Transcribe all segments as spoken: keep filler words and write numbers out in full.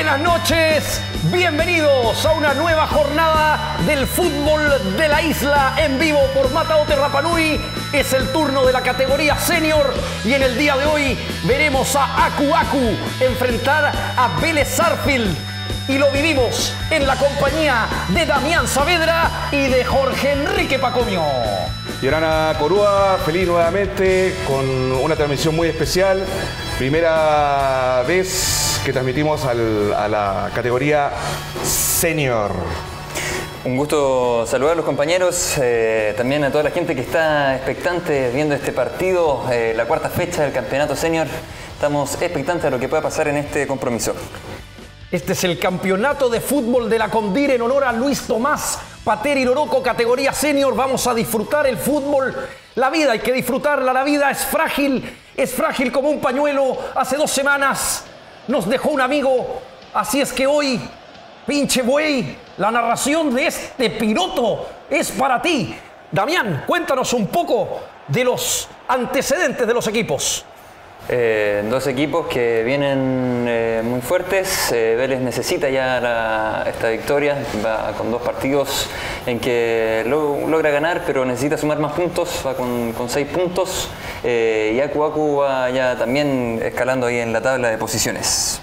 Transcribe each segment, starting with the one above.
Buenas noches, bienvenidos a una nueva jornada del fútbol de la isla en vivo por Mataote Rapa Nui. Es el turno de la categoría senior y en el día de hoy veremos a Aku Aku enfrentar a Vélez Sarsfield. Y lo vivimos en la compañía de Damián Saavedra y de Jorge Enrique Pacomio. Yorana Corúa, feliz nuevamente con una transmisión muy especial. Primera vez que transmitimos al, a la categoría senior. Un gusto saludar a los compañeros, eh, también a toda la gente que está expectante viendo este partido, eh, la cuarta fecha del campeonato senior. Estamos expectantes de lo que pueda pasar en este compromiso. Este es el campeonato de fútbol de la Condir en honor a Luis Tomás Pateri Iroroco, categoría senior. Vamos a disfrutar el fútbol. La vida hay que disfrutarla, la vida es frágil, es frágil como un pañuelo. Hace dos semanas nos dejó un amigo, así es que hoy, pinche buey, la narración de este piloto es para ti. Damián, cuéntanos un poco de los antecedentes de los equipos. Eh, dos equipos que vienen eh, muy fuertes. eh, Vélez necesita ya la, esta victoria, va con dos partidos en que lo, logra ganar, pero necesita sumar más puntos, va con, con seis puntos, eh, y Aku Aku va ya también escalando ahí en la tabla de posiciones.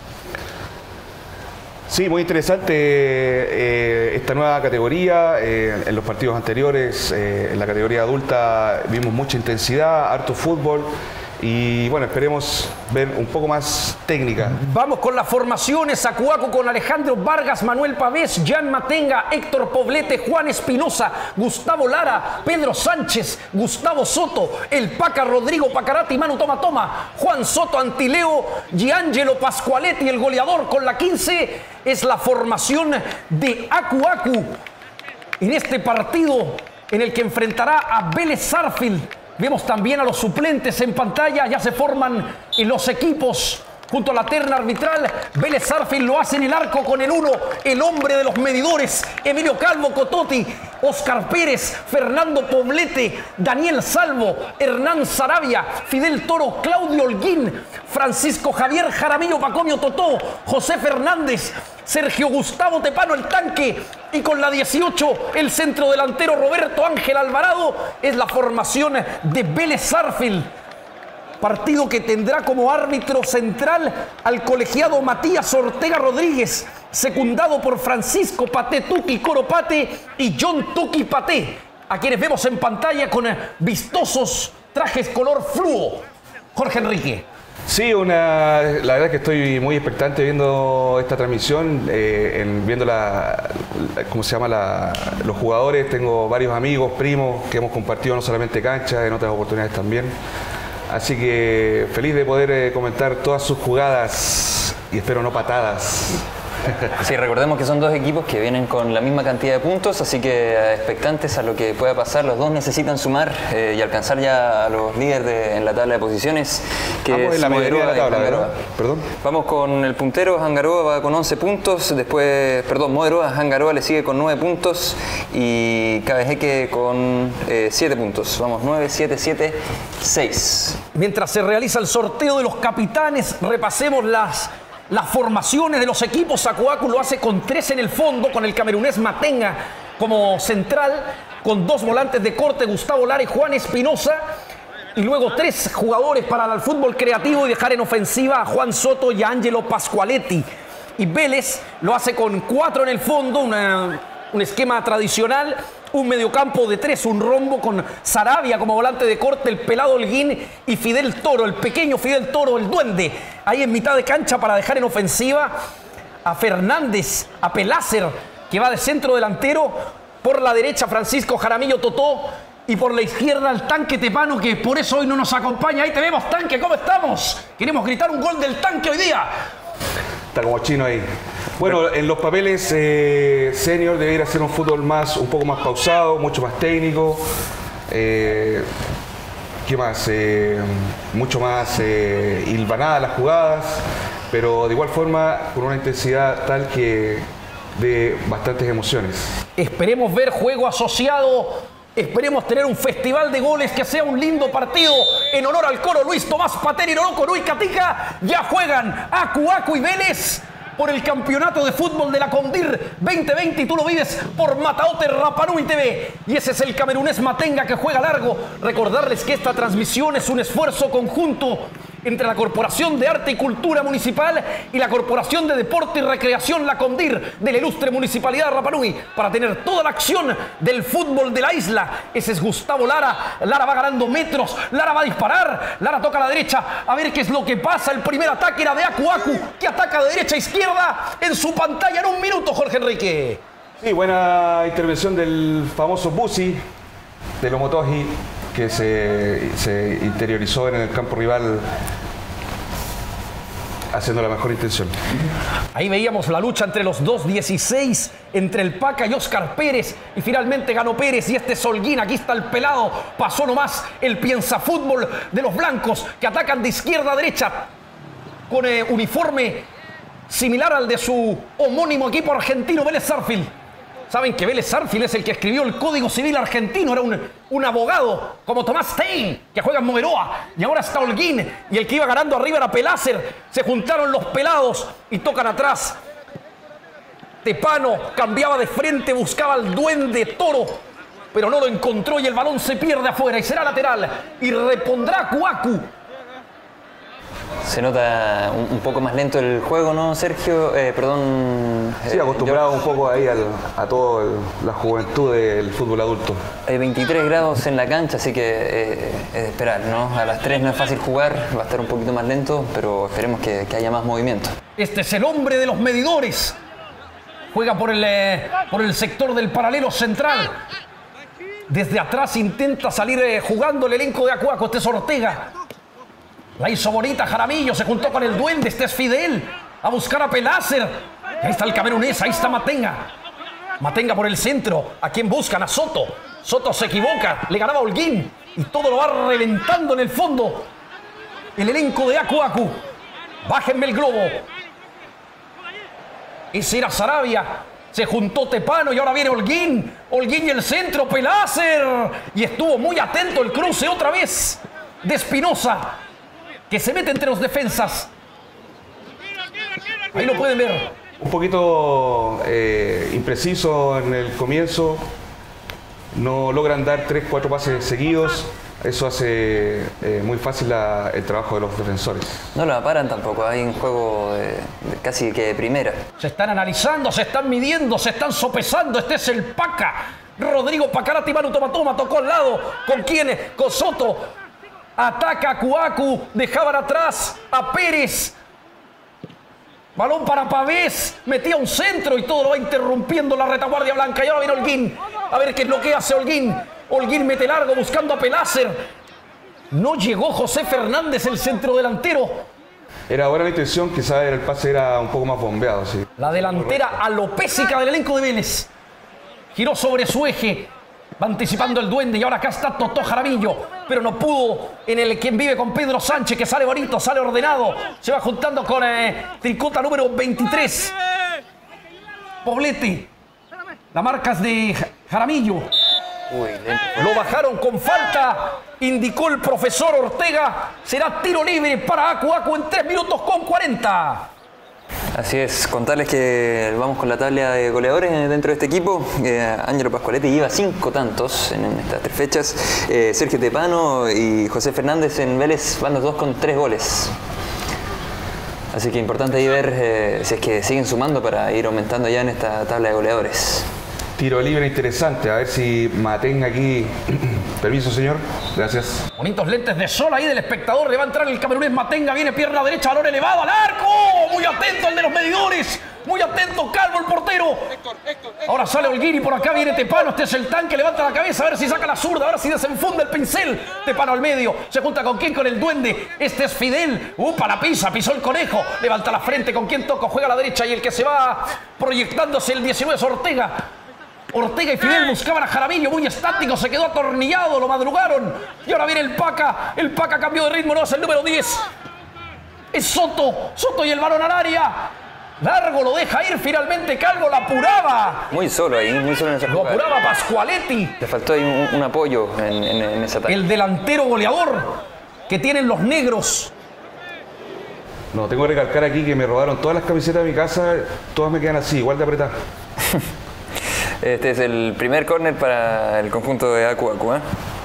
Sí, muy interesante eh, esta nueva categoría. Eh, en los partidos anteriores, eh, en la categoría adulta, vimos mucha intensidad, harto fútbol. Y bueno, esperemos ver un poco más técnica. Vamos con las formaciones. Aku Aku con Alejandro Vargas, Manuel Pavés, Jan Matenga, Héctor Poblete, Juan Espinosa, Gustavo Lara, Pedro Sánchez, Gustavo Soto, El Paca, Rodrigo Pacarati, Manu Toma Toma, Juan Soto, Antileo, Giangelo Pascualetti, el goleador con la quince. Es la formación de Aku Aku en este partido en el que enfrentará a Vélez Sarsfield. Vemos también a los suplentes en pantalla, ya se forman en los equipos junto a la terna arbitral. Vélez Sarsfield lo hace en el arco con el uno, el hombre de los medidores, Emilio Calvo Cototti, Oscar Pérez, Fernando Poblete, Daniel Salvo, Hernán Sarabia, Fidel Toro, Claudio Holguín, Francisco Javier Jaramillo Pacomio Totó, José Fernández, Sergio Gustavo Tepano el tanque, y con la dieciocho el centro delantero Roberto Ángel Alvarado. Es la formación de Vélez Sarsfield. Partido que tendrá como árbitro central al colegiado Matías Ortega Rodríguez, secundado por Francisco Paté Tuqui Coropate y John Tuqui Paté, a quienes vemos en pantalla con vistosos trajes color fluo. Jorge Enrique. Sí, una, la verdad es que estoy muy expectante viendo esta transmisión, eh, en, viendo la, la, ¿cómo se llama? La, los jugadores. Tengo varios amigos, primos, que hemos compartido no solamente cancha, en otras oportunidades también. Así que feliz de poder eh, comentar todas sus jugadas y espero no patadas. Sí, recordemos que son dos equipos que vienen con la misma cantidad de puntos, así que eh, expectantes a lo que pueda pasar. Los dos necesitan sumar eh, y alcanzar ya a los líderes de, en la tabla de posiciones, que Vamos es en la mayoría de la tabla, ¿verdad? Perdón. Vamos con el puntero, Jangaroa va con once puntos, después, perdón, Moderoa, Jangaroa le sigue con nueve puntos y Cabejeque con eh, siete puntos. Vamos, nueve, siete, siete, seis. Mientras se realiza el sorteo de los capitanes, repasemos las... Las formaciones de los equipos. Aku Aku lo hace con tres en el fondo, con el camerunés Matenga como central, con dos volantes de corte, Gustavo Lara y Juan Espinosa, y luego tres jugadores para el fútbol creativo y dejar en ofensiva a Juan Soto y a Angelo Pascualetti. Y Vélez lo hace con cuatro en el fondo, una, un esquema tradicional, un mediocampo de tres, un rombo con Sarabia como volante de corte, el pelado Holguín y Fidel Toro, el pequeño Fidel Toro, el duende, ahí en mitad de cancha para dejar en ofensiva a Fernández, a Pelácer, que va de centro delantero, por la derecha Francisco Jaramillo Totó y por la izquierda el tanque Tepano, que por eso hoy no nos acompaña. Ahí te vemos, tanque, ¿cómo estamos? Queremos gritar un gol del tanque hoy día. Está como chino ahí. Bueno, en los papeles eh, senior debería ser un fútbol más, un poco más pausado, mucho más técnico. Eh, ¿Qué más? Eh, mucho más eh, hilvanadas las jugadas, pero de igual forma con una intensidad tal que de bastantes emociones. Esperemos ver juego asociado, esperemos tener un festival de goles, que sea un lindo partido en honor al coro Luis Tomás Pateri Iroroco Nui Catica. Ya juegan Aku Aku y Vélez. por el campeonato de fútbol de la Condir veinte veinte y tú lo vives por Mataote Rapanui T V. Y ese es el camerunés Matenga que juega largo. Recordarles que esta transmisión es un esfuerzo conjunto entre la Corporación de Arte y Cultura Municipal y la Corporación de Deporte y Recreación La Condir de la ilustre Municipalidad de Rapanui para tener toda la acción del fútbol de la isla. Ese es Gustavo Lara. Lara va ganando metros. Lara va a disparar. Lara toca a la derecha. A ver qué es lo que pasa. El primer ataque era de Aku Aku, que ataca de derecha a izquierda en su pantalla en un minuto, Jorge Enrique. Sí, buena intervención del famoso Busi, de Lomotoji, que se, se interiorizó en el campo rival haciendo la mejor intención. Ahí veíamos la lucha entre los dos, dieciséis, entre el Paca y Oscar Pérez, y finalmente ganó Pérez y este es Holguín. Aquí está el pelado, pasó nomás el piensa-fútbol de los blancos que atacan de izquierda a derecha con eh, uniforme similar al de su homónimo equipo argentino Vélez Sarsfield. Saben que Vélez Sarsfield es el que escribió el Código Civil argentino, era un, un abogado como Tomás Stein, que juega en Moveroa, y ahora está Holguín, y el que iba ganando arriba era Pelácer. Se juntaron los pelados y tocan atrás. Tepano cambiaba de frente, buscaba al duende Toro, pero no lo encontró y el balón se pierde afuera y será lateral y repondrá Aku Aku. Se nota un, un poco más lento el juego, ¿no, Sergio? Eh, perdón. Sí, acostumbrado yo... un poco ahí al, a toda la juventud del fútbol adulto. Hay veintitrés grados en la cancha, así que eh, es de esperar, ¿no? A las tres no es fácil jugar, va a estar un poquito más lento, pero esperemos que, que haya más movimiento. Este es el hombre de los medidores. Juega por el, eh, por el sector del paralelo central. Desde atrás intenta salir eh, jugando el elenco de Aku Aku. Este es Ortega. La hizo bonita Jaramillo, se juntó con el duende. Este es Fidel, a buscar a Pelácer. Ahí está el camerunés, ahí está Matenga. Matenga por el centro. ¿A quién buscan? A Soto. Soto se equivoca, le ganaba a Holguín. Y todo lo va reventando en el fondo el elenco de Aku Aku. Bájenme el globo. Ese era Sarabia. Se juntó Tepano y ahora viene Holguín. Holguín y el centro, Pelácer. Y estuvo muy atento el cruce otra vez de Espinosa, que se mete entre los defensas. Ahí lo pueden ver. Un poquito eh, impreciso en el comienzo. No logran dar tres, cuatro pases seguidos. Eso hace eh, muy fácil la, el trabajo de los defensores. No la paran tampoco, hay un juego de, de casi que de primera. Se están analizando, se están midiendo, se están sopesando. Este es el Paca. Rodrigo Pacarati, Manu Tomatoma, tocó al lado. ¿Con quién? Con Soto. Ataca a Aku Aku, dejaban atrás a Pérez. Balón para Pavés, metía un centro y todo lo va interrumpiendo la retaguardia blanca. Y ahora viene Holguín, a ver qué es lo que hace Holguín. Holguín mete largo buscando a Pelácer. No llegó José Fernández, el centro delantero. Era buena la intención, quizás el pase era un poco más bombeado. Sí. La delantera alopésica del elenco de Vélez. Giró sobre su eje. Va anticipando el duende y ahora acá está Totó Jaramillo, pero no pudo en el quien vive con Pedro Sánchez, que sale bonito, sale ordenado, se va juntando con eh, Tricota número veintitrés. Poblete, la marca es de Jaramillo. Uy, lo bajaron con falta, indicó el profesor Ortega. Será tiro libre para Aku Aku en tres minutos con cuarenta. Así es, contarles que vamos con la tabla de goleadores dentro de este equipo. Eh, Ángelo Pascualetti lleva cinco tantos en, en estas tres fechas. Eh, Sergio Tepano y José Fernández en Vélez van los dos con tres goles. Así que importante ahí ver eh, si es que siguen sumando para ir aumentando ya en esta tabla de goleadores. Tiro libre interesante, a ver si Matenga aquí. Permiso, señor. Gracias. Bonitos lentes de sol ahí del espectador. Le va a entrar el camerunés Matenga. Viene pierna derecha, balón elevado al arco. Muy atento el de los medidores. Muy atento, Calvo, el portero. Ahora sale Holguín y por acá viene Tepano. Este es el tanque, levanta la cabeza a ver si saca la zurda. Ahora sí desenfunda el pincel. Tepano al medio. Se junta con quién, con el duende. Este es Fidel. Upa, la pisa, pisó el conejo. Levanta la frente, con quién toca, juega a la derecha. Y el que se va proyectándose el diecinueve es Ortega. Ortega y Fidel buscaban a Jaramillo, muy estático, se quedó atornillado, lo madrugaron. Y ahora viene el Paca, el Paca cambió de ritmo, no es el número diez. Es Soto, Soto y el balón al área. Largo, lo deja ir finalmente, Calvo la apuraba. Muy solo ahí, muy solo en esa Lo jugada. apuraba Pascualetti. Le faltó ahí un, un apoyo en, en, en ese ataque. El delantero goleador que tienen los negros. No, tengo que recalcar aquí que me robaron todas las camisetas de mi casa, todas me quedan así, igual de apretadas. Este es el primer córner para el conjunto de Aku Aku, ¿eh?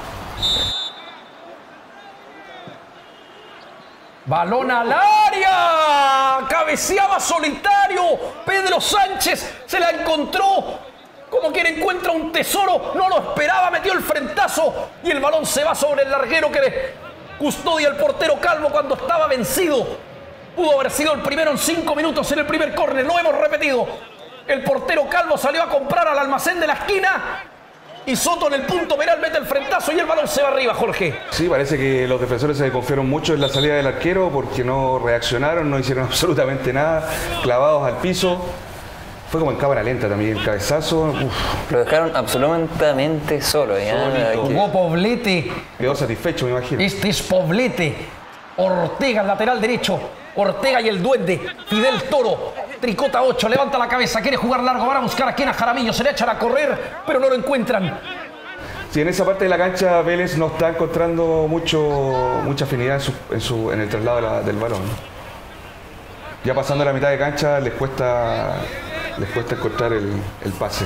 Balón al área, cabeceaba solitario, Pedro Sánchez se la encontró, como quien encuentra un tesoro, no lo esperaba, metió el frentazo y el balón se va sobre el larguero que le custodia el portero Calvo cuando estaba vencido. Pudo haber sido el primero en cinco minutos en el primer córner, lo hemos repetido. El portero Calvo salió a comprar al almacén de la esquina y Soto en el punto penal mete el frentazo y el balón se va arriba, Jorge. Sí, parece que los defensores se confiaron mucho en la salida del arquero porque no reaccionaron, no hicieron absolutamente nada, clavados al piso. Fue como en cámara lenta también el cabezazo. Uf. Lo dejaron absolutamente solo. ¿Ya? Jugó Poblete. Quedó satisfecho, me imagino. Este es Poblete. Ortega, el lateral derecho. Ortega y el duende. Fidel Toro. Tricota ocho. Levanta la cabeza. Quiere jugar largo. Van a buscar a quien a Jaramillo. Se le echan a correr, pero no lo encuentran. Sí, en esa parte de la cancha Vélez no está encontrando mucho, mucha afinidad en, su, en, su, en el traslado de la, del balón. Ya pasando la mitad de cancha les cuesta, les cuesta encontrar el, el pase.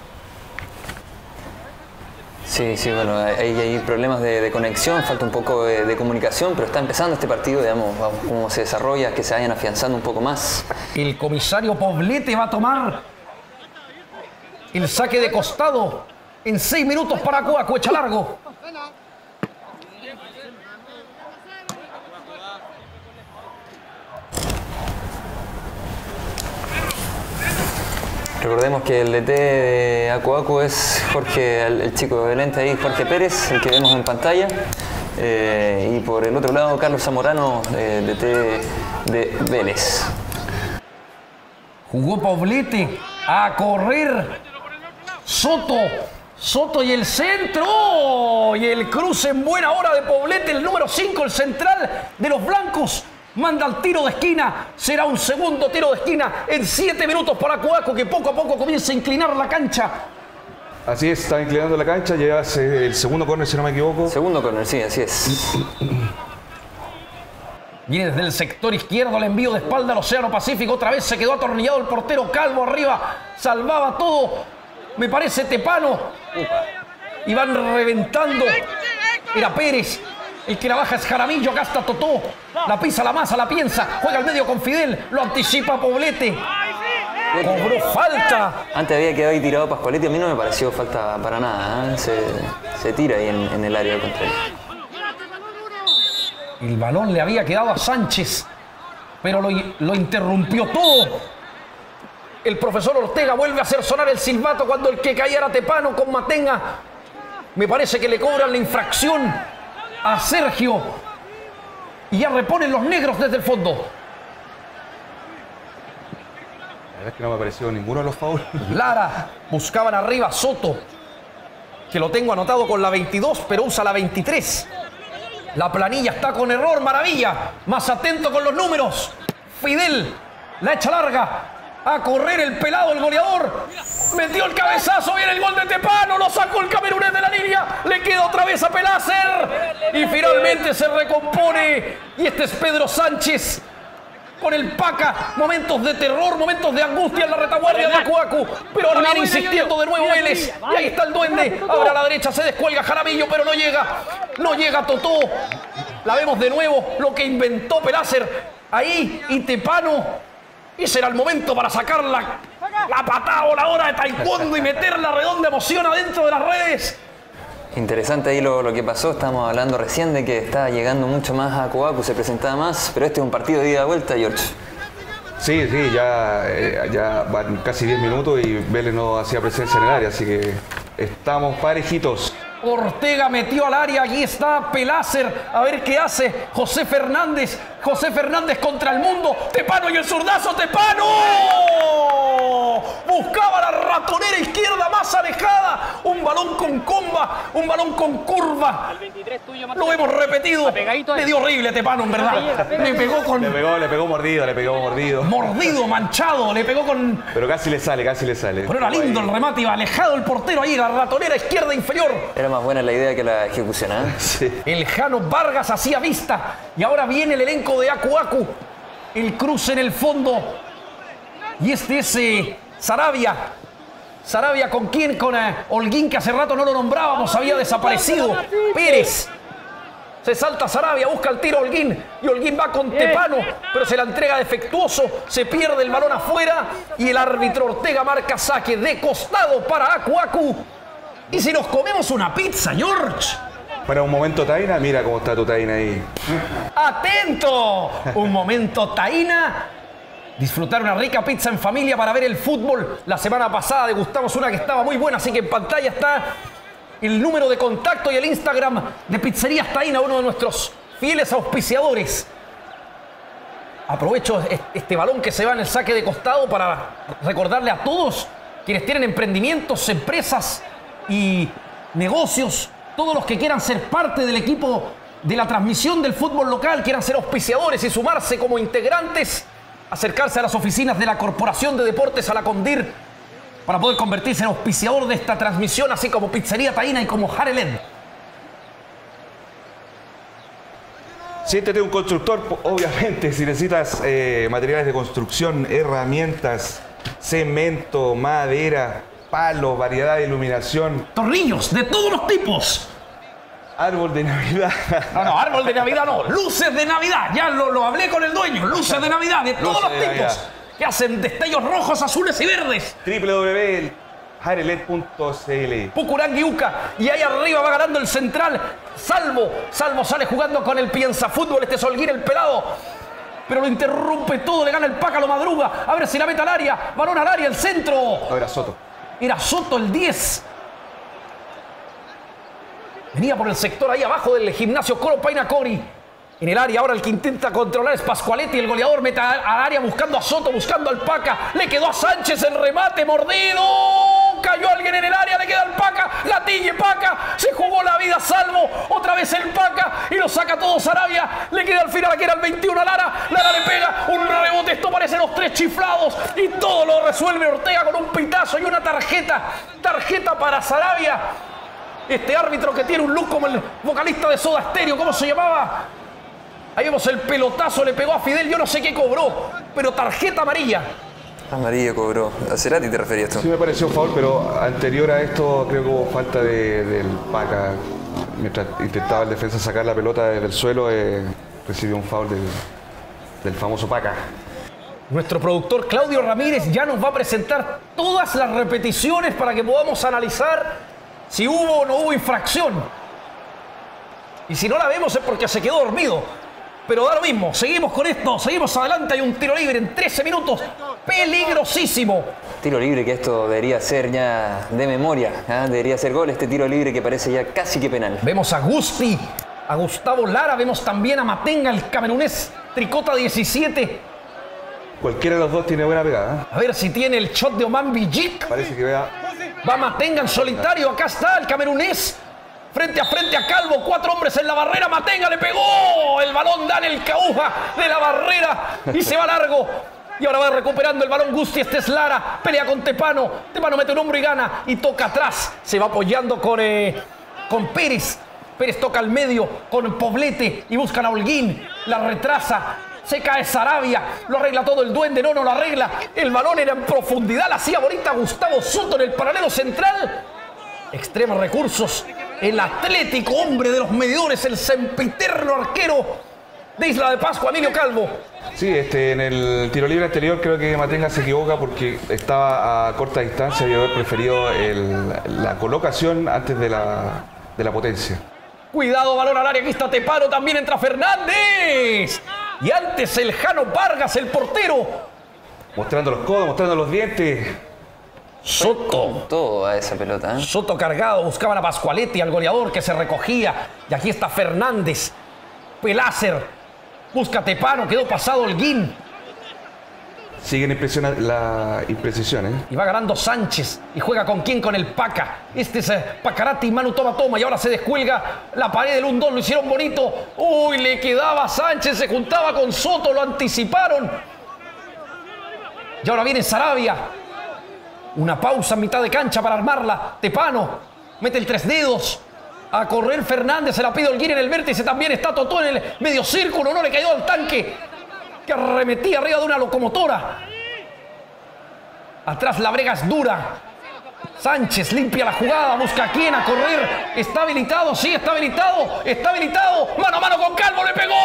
Sí, sí, bueno, hay, hay problemas de, de conexión, falta un poco de, de comunicación, pero está empezando este partido, digamos, vamos, cómo se desarrolla, que se vayan afianzando un poco más. El comisario Poblete va a tomar el saque de costado en seis minutos para Aku Aku, echa largo. Recordemos que el D T de Aku Aku es Jorge, el, el chico de lente ahí, Jorge Pérez, el que vemos en pantalla. Eh, y por el otro lado, Carlos Zamorano, eh, D T de Vélez. Jugó Poblete a correr. Soto. Soto y el centro. Y el cruce en buena hora de Poblete, el número cinco, el central de los blancos. Manda el tiro de esquina, será un segundo tiro de esquina en siete minutos para Aku Aku, que poco a poco comienza a inclinar la cancha. Así es, está inclinando la cancha, lleva el segundo córner si no me equivoco. Segundo córner, sí, así es. Viene desde el sector izquierdo el envío de espalda al Océano Pacífico, otra vez se quedó atornillado el portero Calvo arriba, salvaba todo, me parece Tepano. Y van reventando, era Pérez. El que la baja es Jaramillo, acá está Totó. La pisa, la masa, la piensa. Juega al medio con Fidel. Lo anticipa Poblete. Cobró falta. Antes había quedado ahí tirado Pascualetti. A mí no me pareció falta para nada, ¿eh? Se, se tira ahí en, en el área del contrario. El balón le había quedado a Sánchez, pero lo, lo interrumpió todo. El profesor Ortega vuelve a hacer sonar el silbato cuando el que caía era Tepano con Matenga. Me parece que le cobran la infracción a Sergio y ya reponen los negros desde el fondo. La verdad es que no me ha parecido ninguno de los favores. Lara, buscaban arriba Soto, que lo tengo anotado con la veintidós, pero usa la veintitrés. La planilla está con error, maravilla. Más atento con los números. Fidel, la echa larga. A correr el pelado, el goleador. Metió el cabezazo, viene el gol de Tepano. Lo sacó el camerunés de la línea. Le queda otra vez a Pelácer. Y finalmente se recompone. Y este es Pedro Sánchez con el Paca. Momentos de terror, momentos de angustia en la retaguardia de Aku Aku. Pero ahora viene insistiendo de nuevo Vélez. Y ahí está el duende. Ahora a la derecha se descuelga Jaramillo, pero no llega. No llega Totó. La vemos de nuevo. Lo que inventó Pelácer. Ahí y Tepano. Y será el momento para sacar la, la patada voladora de taekwondo y meter la redonda emoción adentro de las redes. Interesante ahí lo, lo que pasó. Estábamos hablando recién de que estaba llegando mucho más a Aku Aku, se presentaba más, pero este es un partido de ida y vuelta, George. Sí, sí, ya, eh, ya van casi diez minutos y Vélez no hacía presencia en el área, así que estamos parejitos. Ortega metió al área, aquí está Pelácer, a ver qué hace José Fernández, José Fernández contra el mundo, Tepano y el zurdazo, Tepano, buscaba la ratonera izquierda más alejada, un balón con comba, un balón con curva, lo hemos repetido, le dio horrible Tepano en verdad, le pegó con... Le pegó, le pegó mordido, le pegó mordido. Mordido, manchado, le pegó con... Pero casi le sale, casi le sale. Pero era lindo el remate, iba alejado el portero ahí, la ratonera izquierda inferior. Era más buena la idea que la ejecución, ¿eh? Sí. El Jano Vargas hacía vista y ahora viene el elenco de Aku Aku. El cruce en el fondo. Y este es eh, Sarabia. Sarabia con quién, con eh, Holguín, que hace rato no lo nombrábamos, había desaparecido. Pérez. Se salta Sarabia, busca el tiro Holguín. Y Holguín va con Tepano, pero se la entrega defectuoso. Se pierde el balón afuera. Y el árbitro Ortega marca saque de costado para Aku Aku. Y si nos comemos una pizza, George. Para un momento, Taina, mira cómo está tu Taina ahí. ¡Atento! Un momento, Taina. Disfrutar una rica pizza en familia para ver el fútbol. La semana pasada degustamos una que estaba muy buena, así que en pantalla está el número de contacto y el Instagram de Pizzerías Taina, uno de nuestros fieles auspiciadores. Aprovecho este balón que se va en el saque de costado para recordarle a todos quienes tienen emprendimientos, empresas y negocios, todos los que quieran ser parte del equipo de la transmisión del fútbol local, quieran ser auspiciadores y sumarse como integrantes, acercarse a las oficinas de la Corporación de Deportes Alacondir para poder convertirse en auspiciador de esta transmisión, así como Pizzería Taina y como Hareled. Siéntete un constructor, obviamente, si necesitas eh, materiales de construcción, herramientas, cemento, madera, palos, variedad de iluminación. Tornillos de todos los tipos. Árbol de Navidad. No, no, árbol de Navidad no. Luces de Navidad. Ya lo, lo hablé con el dueño. Luces de Navidad de todos los tipos. Que hacen destellos rojos, azules y verdes. doble u doble u doble u punto hareled punto c l. Pucuranguiuca. Y ahí arriba va ganando el central. Salvo. Salvo sale jugando con el Piensa Fútbol. Este es Holguín, el pelado. Pero lo interrumpe todo. Le gana el Paca, lo madruga. A ver si la mete al área. Balón al área, el centro. No, era Soto. Era Soto el diez. Venía por el sector ahí abajo del gimnasio Coro Paina Cori. En el área ahora el que intenta controlar es Pascualetti. El goleador mete al área buscando a Soto, buscando al Paca. Le quedó a Sánchez el remate, mordido. Cayó alguien en el área, le queda al Paca. Latille Paca. Se jugó la vida Salvo. Otra vez el Paca. Y lo saca todo Sarabia. Le queda al final, aquí era el veintiuno a Lara. Lara le pega un rebote. Esto parece los tres chiflados. Y todo lo resuelve Ortega con un pitazo y una tarjeta. Tarjeta para Sarabia. Este árbitro que tiene un look como el vocalista de Soda Stereo. ¿Cómo se llamaba? Ahí vemos el pelotazo, le pegó a Fidel, yo no sé qué cobró, pero tarjeta amarilla. Amarilla cobró. ¿A Cerati te referías tú? Sí me pareció foul, pero anterior a esto creo que hubo falta de, del Paca. Mientras intentaba el defensa sacar la pelota desde el suelo, eh, recibió un foul del, del famoso Paca. Nuestro productor Claudio Ramírez ya nos va a presentar todas las repeticiones para que podamos analizar si hubo o no hubo infracción. Y si no la vemos es porque se quedó dormido. Pero da lo mismo, seguimos con esto, seguimos adelante, hay un tiro libre en trece minutos, peligrosísimo. Tiro libre que esto debería ser ya de memoria, ¿eh? Debería ser gol este tiro libre que parece ya casi que penal. Vemos a Gusti, a Gustavo Lara, vemos también a Matenga, el camerunés, tricota diecisiete. Cualquiera de los dos tiene buena pegada, ¿eh? A ver si tiene el shot de Oman Bijik. Parece que vea. Va Matenga en solitario, acá está el camerunés. Frente a frente a Calvo, cuatro hombres en la barrera, Matenga le pegó, el balón da en el cauja de la barrera y se va largo. Y ahora va recuperando el balón Gusti, este es Lara, pelea con Tepano, Tepano mete un hombro y gana y toca atrás, se va apoyando con, eh, con Pérez, Pérez toca al medio con Poblete y buscan a Holguín, la retrasa. Se cae Sarabia, lo arregla todo el duende, no, no lo arregla. El balón era en profundidad, la hacía bonita Gustavo Soto en el paralelo central. Extremos recursos, el atlético hombre de los medidores, el sempiterno arquero de Isla de Pascua, Emilio Calvo. Sí, este, en el tiro libre anterior creo que Matenga se equivoca porque estaba a corta distancia y haber preferido el, la colocación antes de la, de la potencia. Cuidado, balón al área, aquí está Tepano, también entra Fernández. Y antes el Jano Vargas, el portero. Mostrando los codos, mostrando los dientes. Soto. Todo a esa pelota, ¿eh? Soto cargado, buscaban a Pascualetti, al goleador que se recogía. Y aquí está Fernández. Pelácer. Busca Tepano, quedó pasado Holguín. Siguen la imprecisión, ¿eh? Y va ganando Sánchez. Y juega con quién, con el Paca. Este es Pacarati, Manu toma, toma. Y ahora se descuelga la pared del uno dos. Lo hicieron bonito. Uy, le quedaba a Sánchez. Se juntaba con Soto, lo anticiparon. Y ahora viene Sarabia. Una pausa en mitad de cancha para armarla. Tepano mete el tres dedos. A correr Fernández, se la pide Holguín en el vértice. También está Totó en el medio círculo. No le cayó al tanque. que arremetía arriba de una locomotora. Atrás la brega es dura. Sánchez limpia la jugada, busca a quién a correr. Está habilitado, sí, está habilitado. Está habilitado. Mano a mano con Calvo, le pegó.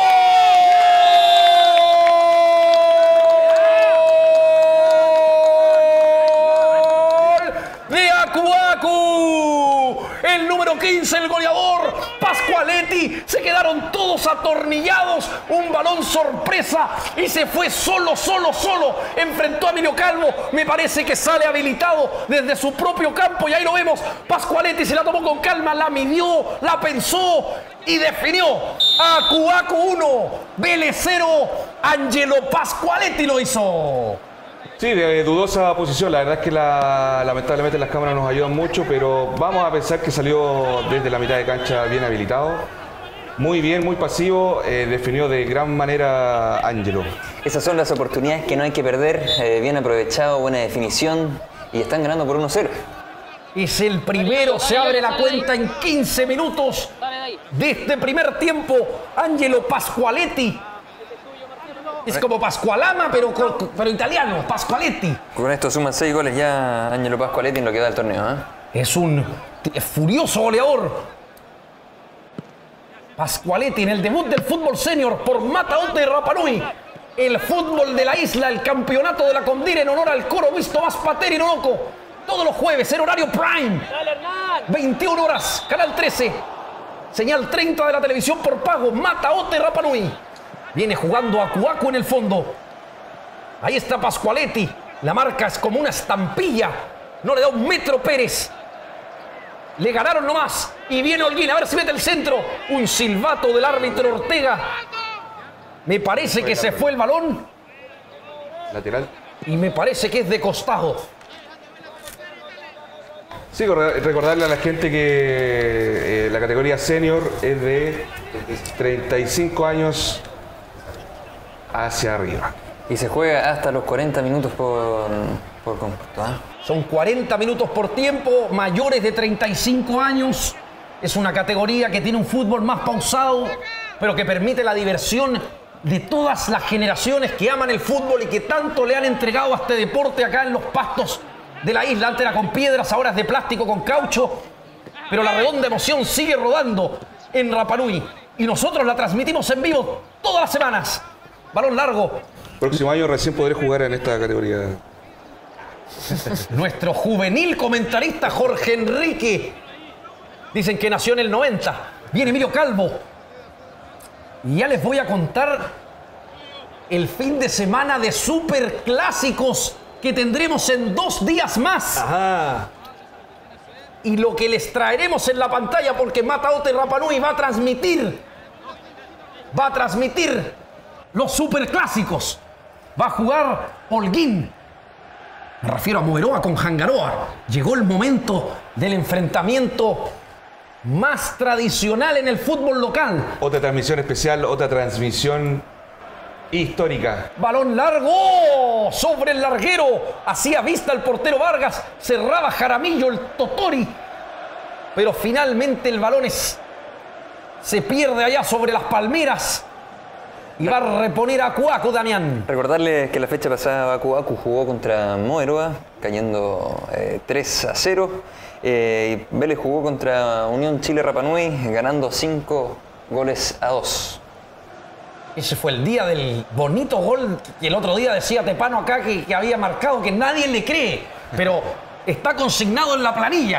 De Aku Aku, el número quince, el goleador, Pascualetti. Se quedaron todos atornillados. Un balón sorpresa y se fue solo, solo, solo. Enfrentó a Emilio Calvo. Me parece que sale habilitado desde su propio campo y ahí lo vemos. Pascualetti se la tomó con calma, la midió, la pensó y definió. Aku Aku uno, Vélez cero. Angelo Pascualetti lo hizo. Sí, de dudosa posición. La verdad es que la, lamentablemente las cámaras nos ayudan mucho, pero vamos a pensar que salió desde la mitad de cancha bien habilitado. Muy bien, muy pasivo, eh, definió de gran manera Ángelo. Esas son las oportunidades que no hay que perder. Eh, bien aprovechado, buena definición y están ganando por uno cero. Es el primero, se abre la cuenta en quince minutos de este primer tiempo. Angelo Pascualetti. Es como Pascualama, pero, pero italiano, Pascualetti. Con esto suman seis goles ya Angelo Pascualetti en lo que da el torneo. ¿eh? Es un furioso goleador. Pascualetti en el debut del fútbol senior por Mataote de Rapa Nui. El fútbol de la isla, el campeonato de la Condira en honor al coro visto más Pateri Nonoco. Todos los jueves en horario prime. veintiuna horas, canal trece. Señal treinta de la televisión por pago. Mataote Rapa Nui. Viene jugando Aku Aku en el fondo. Ahí está Pascualetti. La marca es como una estampilla. No le da un metro Pérez. Le ganaron nomás. Y viene Holguín. A ver si mete el centro. Un silbato del árbitro Ortega. Me parece que se fue el balón. Lateral. Y me parece que es de costado. Sí, recordarle a la gente que eh, la categoría senior es de treinta y cinco años hacia arriba. Y se juega hasta los cuarenta minutos por, por completo. ¿eh? Son cuarenta minutos por tiempo, mayores de treinta y cinco años. Es una categoría que tiene un fútbol más pausado, pero que permite la diversión de todas las generaciones que aman el fútbol y que tanto le han entregado a este deporte acá en los pastos de la isla. Antes era con piedras, ahora es de plástico con caucho. Pero la redonda emoción sigue rodando en Rapa Nui. Y nosotros la transmitimos en vivo todas las semanas. Balón largo. Próximo año recién podré jugar en esta categoría. Nuestro juvenil comentarista Jorge Enrique. Dicen que nació en el noventa. Viene Emilio Calvo. Y ya les voy a contar el fin de semana de superclásicos que tendremos en dos días más. Ajá. Y lo que les traeremos en la pantalla, porque Mataote Rapa Nui va a transmitir. Va a transmitir los superclásicos. Va a jugar Holguín. Me refiero a Moveroa con Jangaroa. Llegó el momento del enfrentamiento más tradicional en el fútbol local. Otra transmisión especial, otra transmisión histórica. Balón largo sobre el larguero. Hacía vista el portero Vargas. Cerraba Jaramillo, el Totori. Pero finalmente el balón es, se pierde allá sobre las palmeras. Y va a reponer a Aku Aku, Damián. Recordarles que la fecha pasada Aku Aku jugó contra Moveroa, cayendo eh, tres a cero. Eh, y Vélez jugó contra Unión Chile Rapa Nui, ganando cinco goles a dos. Ese fue el día del bonito gol que el otro día decía Tepano acá que, que había marcado, que nadie le cree, pero está consignado en la planilla.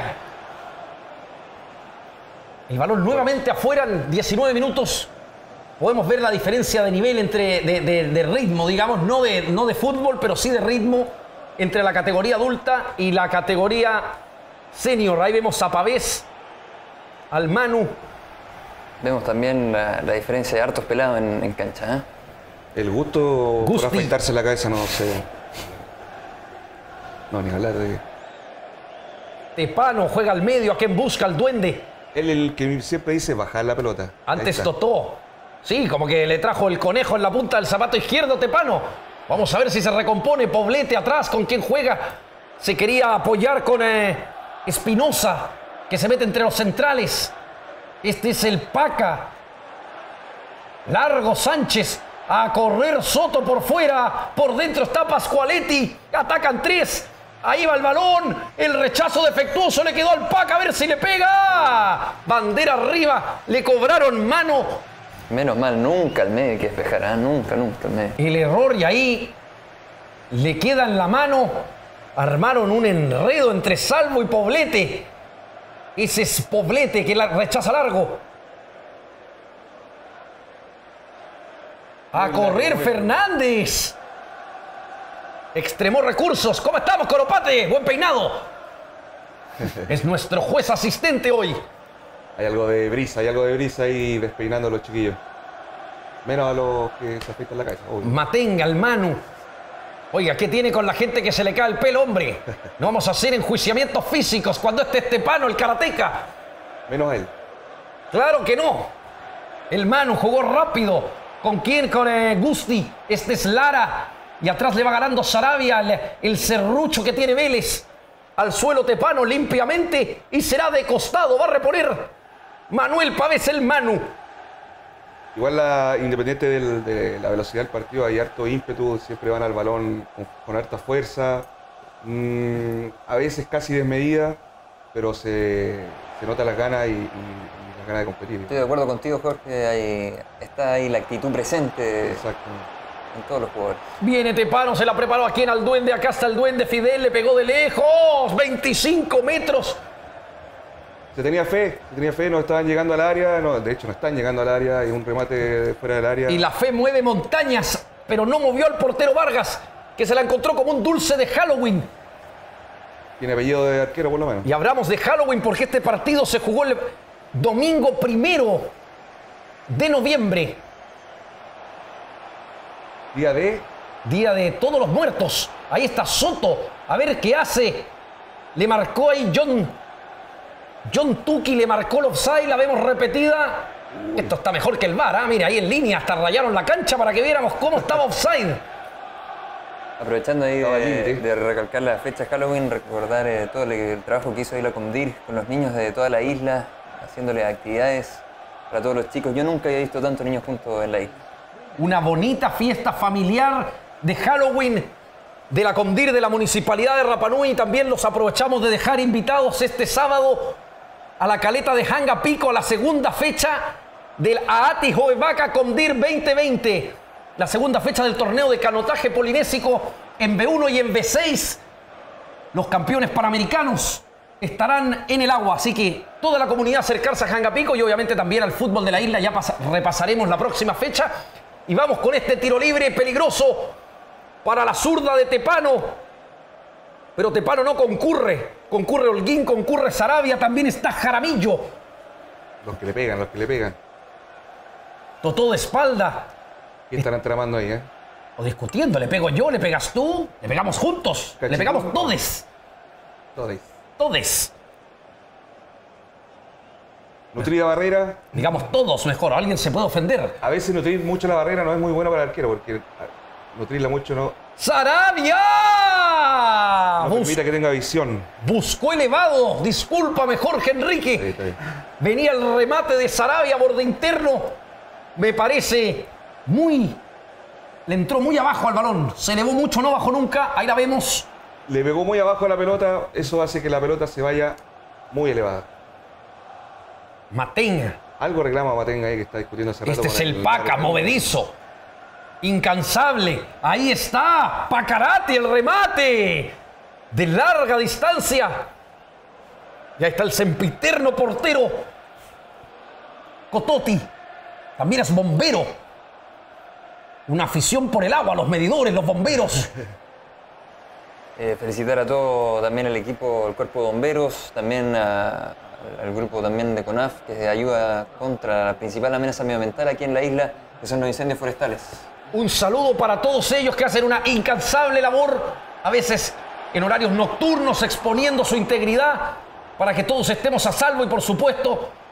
El balón nuevamente afuera en diecinueve minutos. Podemos ver la diferencia de nivel entre de, de, de ritmo, digamos, no de, no de fútbol, pero sí de ritmo entre la categoría adulta y la categoría senior. Ahí vemos a Pavés, al Manu. Vemos también la, la diferencia de hartos pelados en, en cancha. ¿eh? El gusto Gusti. por afeitarse la cabeza no sé. No, ni hablar de... Tepano juega al medio, a quien busca al duende. Él el que siempre dice bajar la pelota. Ahí Antes está. Totó. Sí, como que le trajo el conejo en la punta del zapato izquierdo Tepano. Vamos a ver si se recompone. Poblete atrás, ¿con quién juega? Se quería apoyar con eh, Espinosa, que se mete entre los centrales. Este es el Paca. Largo Sánchez. A correr Soto por fuera. Por dentro está Pascualetti. Atacan tres. Ahí va el balón. El rechazo defectuoso le quedó al Paca. A ver si le pega. Bandera arriba. Le cobraron mano. Menos mal, nunca el medio hay que despejar. ¿eh? Nunca, nunca el medio. El error y ahí le queda en la mano. Armaron un enredo entre Salvo y Poblete. Ese es Poblete que la rechaza largo. A correr Fernández. Extremó recursos. ¿Cómo estamos, Coropate? Buen peinado. Es nuestro juez asistente hoy. Hay algo de brisa, hay algo de brisa ahí despeinando a los chiquillos. Menos a los que se afeitan la cabeza. Obvio. Matenga, el Manu. Oiga, ¿qué tiene con la gente que se le cae el pelo, hombre? No vamos a hacer enjuiciamientos físicos cuando esté Estepano, el karateca. Menos él. Claro que no. El Manu jugó rápido. ¿Con quién? Con eh, Gusti. Este es Lara. Y atrás le va ganando Sarabia, el, el serrucho que tiene Vélez. Al suelo Tepano limpiamente. Y será de costado. Va a reponer Manuel Pavés, el Manu. Igual la, independiente del, de la velocidad del partido, hay harto ímpetu. Siempre van al balón con, con harta fuerza. Mm, a veces casi desmedida. Pero se, se nota las ganas y, y ganas de competir. Estoy de acuerdo contigo, Jorge. Hay, está ahí la actitud presente. Exacto. En todos los jugadores. Viene Tepano, se la preparó aquí en al Duende. Acá está el Duende. Fidel le pegó de lejos. veinticinco metros. Se tenía fe, se tenía fe, no estaban llegando al área. No, de hecho, no están llegando al área. Hay un remate de fuera del área. Y la fe mueve montañas, pero no movió al portero Vargas, que se la encontró como un dulce de Halloween. Tiene apellido de arquero, por lo menos. Y hablamos de Halloween porque este partido se jugó el domingo primero de noviembre. Día de... Día de todos los muertos. Ahí está Soto. A ver qué hace. Le marcó ahí John. John Tuki le marcó el offside. La vemos repetida. Uy. Esto está mejor que el V A R. ¿eh? Mira, ahí en línea. Hasta rayaron la cancha para que viéramos cómo estaba offside. Aprovechando ahí de, de recalcar la fecha de Halloween, recordar eh, todo el, el trabajo que hizo ahí la Comdir con los niños de toda la isla, haciéndole actividades para todos los chicos. Yo nunca había visto tantos niños juntos en la isla. Una bonita fiesta familiar de Halloween de la Comdir de la Municipalidad de Rapa Nui. Y también los aprovechamos de dejar invitados este sábado a la caleta de Janga Pico, a la segunda fecha del Aati Joevaca Comdir veinte veinte. La segunda fecha del torneo de canotaje polinésico en B uno y en B seis. Los campeones panamericanos estarán en el agua, así que toda la comunidad acercarse a Janga Pico y obviamente también al fútbol de la isla. Ya repasaremos la próxima fecha. Y vamos con este tiro libre peligroso para la zurda de Tepano. Pero Tepano no concurre. Concurre Holguín, concurre Sarabia, también está Jaramillo. Los que le pegan, los que le pegan. Totó de espalda. ¿Qué están tramando ahí, eh? O discutiendo, le pego yo, le pegas tú, le pegamos juntos, Cachito. Le pegamos todes. Todes. Todes. Nutrir la barrera. Digamos todos, mejor, alguien se puede ofender. A veces nutrir mucho la barrera no es muy bueno para el arquero, porque nutrirla mucho no... ¡Sarabia! No Bus permita que tenga visión. Buscó elevado, discúlpame Jorge Enrique. Sí, está bien. Venía el remate de Sarabia, borde interno. Me parece muy... Le entró muy abajo al balón. Se elevó mucho, no bajó nunca. Ahí la vemos. Le pegó muy abajo a la pelota. Eso hace que la pelota se vaya muy elevada. Matenga. Algo reclama Matenga ahí que está discutiendo hace rato. Este es el, el Paca, movedizo. Incansable. Ahí está. Pacarati, el remate. De larga distancia. Ya está el sempiterno portero. Cototti. También es bombero. Una afición por el agua, los medidores, los bomberos. Eh, felicitar a todo también el equipo, el cuerpo de bomberos, también a, al grupo también de CONAF, que ayuda contra la principal amenaza medioambiental aquí en la isla, que son los incendios forestales. Un saludo para todos ellos que hacen una incansable labor, a veces en horarios nocturnos, exponiendo su integridad para que todos estemos a salvo y, por supuesto,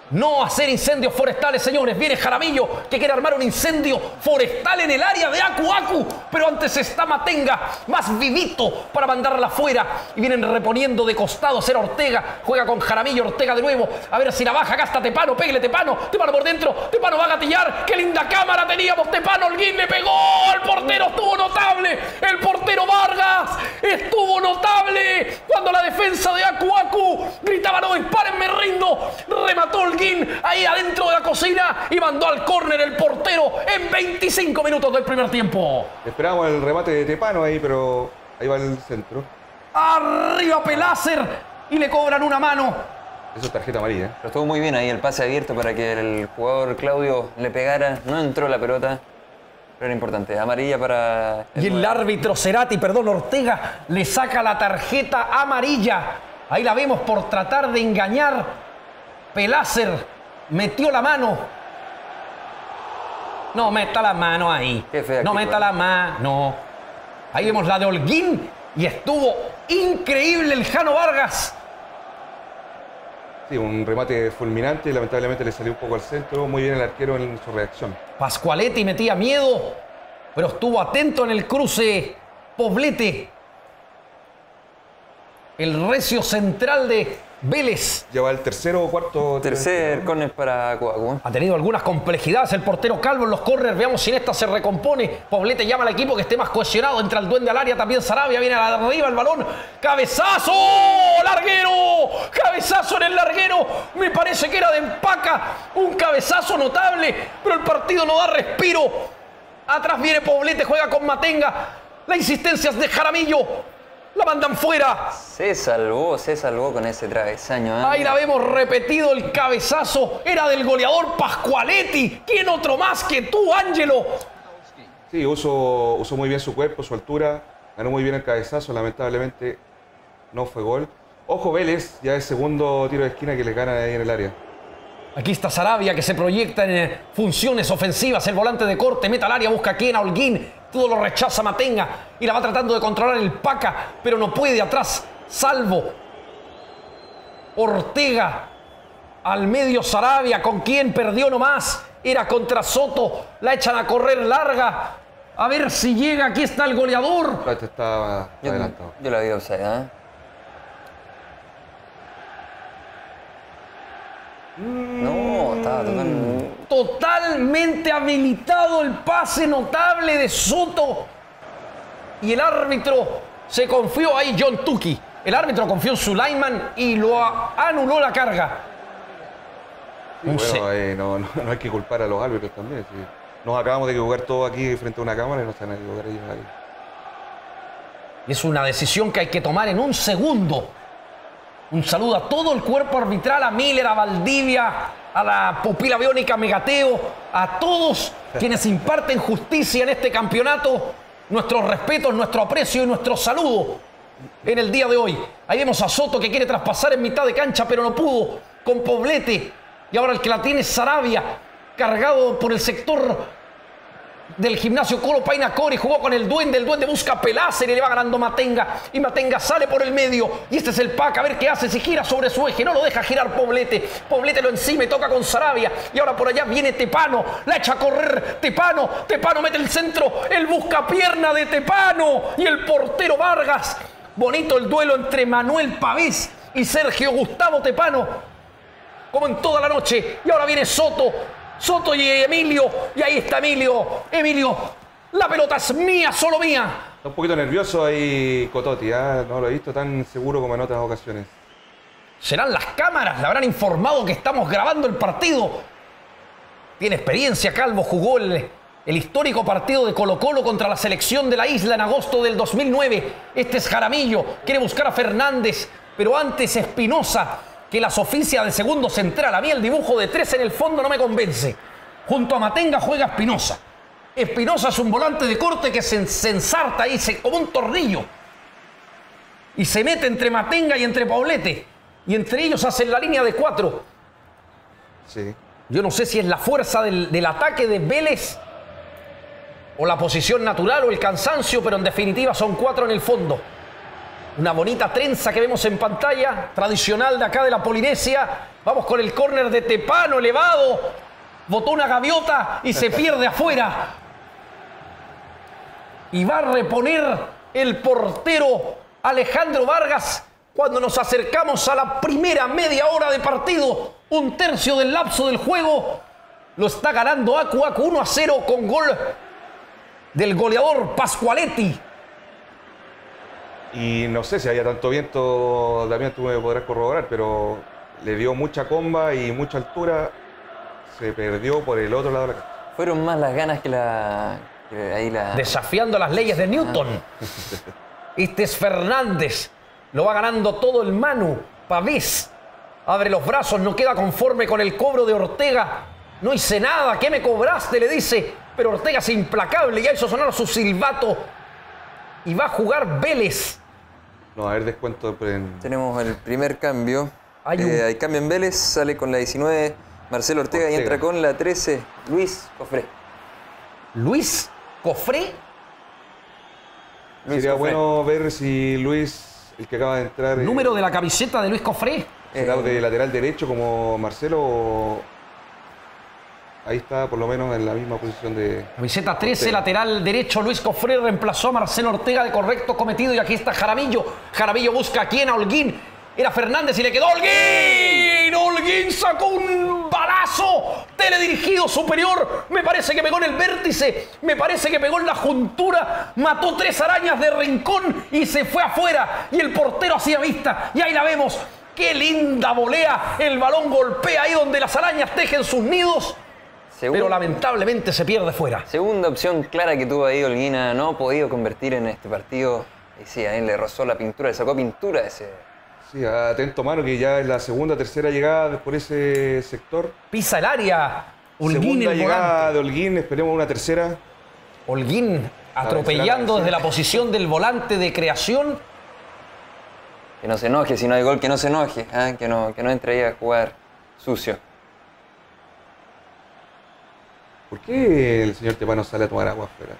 No hacer incendios forestales, señores. Viene Jaramillo, que quiere armar un incendio forestal en el área de Aku Aku. Pero antes está Matenga, más vivito, para mandarla afuera. Y vienen reponiendo de costado. Será Ortega. Juega con Jaramillo. Ortega de nuevo. A ver si la baja. Acá está Tepano. Pégale Tepano. Tepano por dentro. Tepano va a gatillar. ¡Qué linda cámara teníamos! Tepano, Holguín le pegó. El portero estuvo notable. El portero Vargas estuvo notable. Cuando la defensa de Aku Aku gritaba: no disparen, me rindo. Remató Holguín ahí adentro de la cocina y mandó al córner el portero en veinticinco minutos del primer tiempo. Esperábamos el remate de Tepano ahí, pero ahí va el centro. Arriba Pelácer y le cobran una mano. Eso es tarjeta amarilla. ¿eh? Pero estuvo muy bien ahí el pase abierto para que el jugador Claudio le pegara. No entró la pelota, pero era importante. Amarilla para... El y el nuevo. árbitro Cerati, perdón, Ortega, le saca la tarjeta amarilla. Ahí la vemos por tratar de engañar. Pelácer metió la mano. No meta la mano ahí. No meta la mano. Ahí vemos la de Holguín y estuvo increíble el Jano Vargas. Sí, un remate fulminante. Lamentablemente le salió un poco al centro. Muy bien el arquero en su reacción. Pascualetti metía miedo, pero estuvo atento en el cruce. Poblete, el recio central de Vélez. Lleva el tercero o cuarto. Tercer córner para Aku Aku. ¿eh? Ha tenido algunas complejidades el portero Calvo en los córners. Veamos si en esta se recompone. Poblete llama al equipo que esté más cohesionado. Entra el duende al área. También Sarabia viene arriba el balón. ¡Cabezazo! ¡Larguero! ¡Cabezazo en el larguero! Me parece que era de Empaca. Un cabezazo notable. Pero el partido no da respiro. Atrás viene Poblete. Juega con Matenga. La insistencia es de Jaramillo. La mandan fuera. Se salvó, se salvó con ese travesaño. ¿eh? Ahí la vemos repetido el cabezazo. Era del goleador Pascualetti. ¿Quién otro más que tú, Ángelo? Sí, usó, usó muy bien su cuerpo, su altura. Ganó muy bien el cabezazo. Lamentablemente no fue gol. Ojo Vélez, ya es segundo tiro de esquina que le ganan ahí en el área. Aquí está Sarabia, que se proyecta en funciones ofensivas. El volante de corte, meta al área, busca aquí en Holguín. Todo lo rechaza Matenga y la va tratando de controlar el Paca, pero no puede. Atrás, Salvo. Ortega. Al medio Sarabia, con quien perdió nomás. Era contra Soto. La echan a correr larga. A ver si llega. Aquí está el goleador. Este está yo, adelantado. Yo la vi offside, ¿eh? No, estaba totalmente... Totalmente habilitado el pase notable de Soto. Y el árbitro se confió ahí, John Tuki. El árbitro confió en Sulaiman y lo anuló la carga. Sí, bueno, eh, no, no, no hay que culpar a los árbitros también. Sí. Nos acabamos de equivocar todos aquí frente a una cámara y no se van a equivocar ellos ahí. Es una decisión que hay que tomar en un segundo. Un saludo a todo el cuerpo arbitral, a Miller, a Valdivia, a la pupila biónica Megateo, a todos quienes imparten justicia en este campeonato. Nuestros respetos, nuestro aprecio y nuestro saludo en el día de hoy. Ahí vemos a Soto que quiere traspasar en mitad de cancha, pero no pudo, con Poblete. Y ahora el que la tiene es Sarabia, cargado por el sector del gimnasio Colo Paina Cori. Jugó con el duende, el duende busca a Pelácer y le va ganando Matenga, y Matenga sale por el medio, y este es el Paca, a ver qué hace, si gira sobre su eje, no lo deja girar Poblete, Poblete lo encima y toca con Sarabia, y ahora por allá viene Tepano, la echa a correr Tepano, Tepano mete el centro, el buscapierna de Tepano, y el portero Vargas. Bonito el duelo entre Manuel Pavés y Sergio Gustavo Tepano, como en toda la noche, y ahora viene Soto, Soto y Emilio, y ahí está Emilio. Emilio, la pelota es mía, solo mía. Está un poquito nervioso ahí Cototti, ¿eh? No lo he visto tan seguro como en otras ocasiones. ¿Serán las cámaras? ¿Le habrán informado que estamos grabando el partido? Tiene experiencia, Calvo. Jugó el, el histórico partido de Colo-Colo contra la selección de la isla en agosto del dos mil nueve. Este es Jaramillo, quiere buscar a Fernández, pero antes Espinosa, que las oficia de segundo central. A mí el dibujo de tres en el fondo no me convence. Junto a Matenga juega Espinosa. Espinosa es un volante de corte que se, se ensarta ahí, se, como un tornillo. Y se mete entre Matenga y entre Poblete. Y entre ellos hacen la línea de cuatro. Sí. Yo no sé si es la fuerza del, del ataque de Vélez, o la posición natural, o el cansancio, pero en definitiva son cuatro en el fondo. Una bonita trenza que vemos en pantalla, tradicional de acá de la Polinesia. Vamos con el córner de Tepano elevado. Botó una gaviota y se pierde afuera. Y va a reponer el portero Alejandro Vargas cuando nos acercamos a la primera media hora de partido. Un tercio del lapso del juego. Lo está ganando Aku Aku uno a cero con gol del goleador Pascualetti. Y no sé si había tanto viento, Damián, tú me podrás corroborar, pero le dio mucha comba y mucha altura. Se perdió por el otro lado de la cancha. Fueron más las ganas que la... que ahí la... Desafiando las leyes de Newton. Este es Fernández. Lo va ganando todo el Manu. Pavés abre los brazos, no queda conforme con el cobro de Ortega. No hice nada, ¿qué me cobraste? Le dice. Pero Ortega es implacable, ya hizo sonar su silbato. Y va a jugar Vélez. No, a ver, descuento. En... Tenemos el primer cambio. Hay, un... eh, hay cambio en Vélez, sale con la diecinueve Marcelo Ortega, Ortega y entra con la trece Luis Cofré. ¿Luis Cofré? Luis Sería Cofré. Bueno ver si Luis, el que acaba de entrar... ¿Número eh, de la camiseta de Luis Cofré? ¿Será eh, de lateral derecho como Marcelo o...? Ahí está, por lo menos, en la misma posición de... Camiseta trece, Ortega. Lateral derecho. Luis Cofré reemplazó a Marcelo Ortega de correcto cometido. Y aquí está Jaramillo. Jaramillo busca a quién, a Holguín. Era Fernández y le quedó Holguín. Holguín sacó un balazo teledirigido superior. Me parece que pegó en el vértice. Me parece que pegó en la juntura. Mató tres arañas de rincón y se fue afuera. Y el portero hacía vista. Y ahí la vemos. ¡Qué linda volea! El balón golpea ahí donde las arañas tejen sus nidos. Segunda, pero lamentablemente se pierde fuera. Segunda opción clara que tuvo ahí Holguina, no ha podido convertir en este partido. Y sí, a él le rozó la pintura, le sacó pintura ese. Sí, atento mano que ya es la segunda, tercera llegada por ese sector. Pisa el área. Holguín, segunda el llegada volante. de Holguín, esperemos una tercera. Holguín atropellando desde la posición del volante de creación. Que no se enoje, si no hay gol, que no se enoje. ¿eh? Que, no, que no entre ahí a jugar sucio. ¿Por qué el señor Tepano sale a tomar agua afuera?